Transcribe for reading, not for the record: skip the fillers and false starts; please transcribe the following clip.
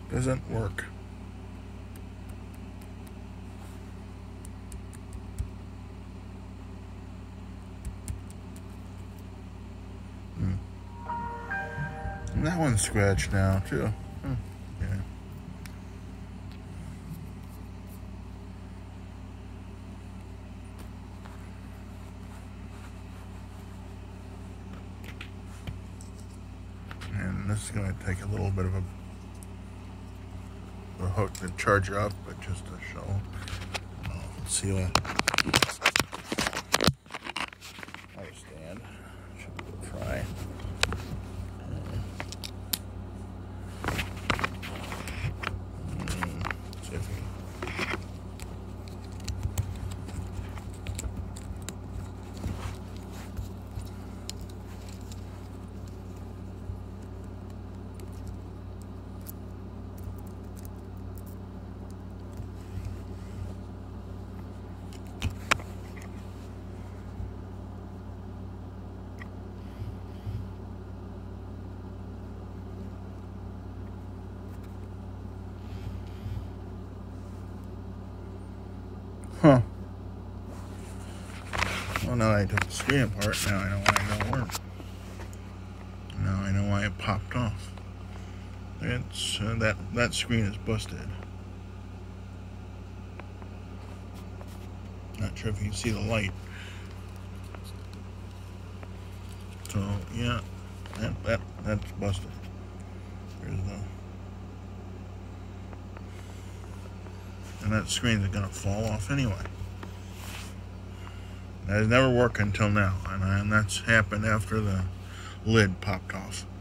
Doesn't work. And that one's scratched now too. Yeah. And this is going to take a little bit of a hook to charge up, but just to show. Let's see what how to stand. Should try. See if we. Huh. Well, now I took the screen apart. Now I know why it don't work. Now I know why it popped off. It's that screen is busted. Not sure if you can see the light. So yeah, that's busted. There's the. And that screen is going to fall off anyway. That has never worked until now, and that's happened after the lid popped off.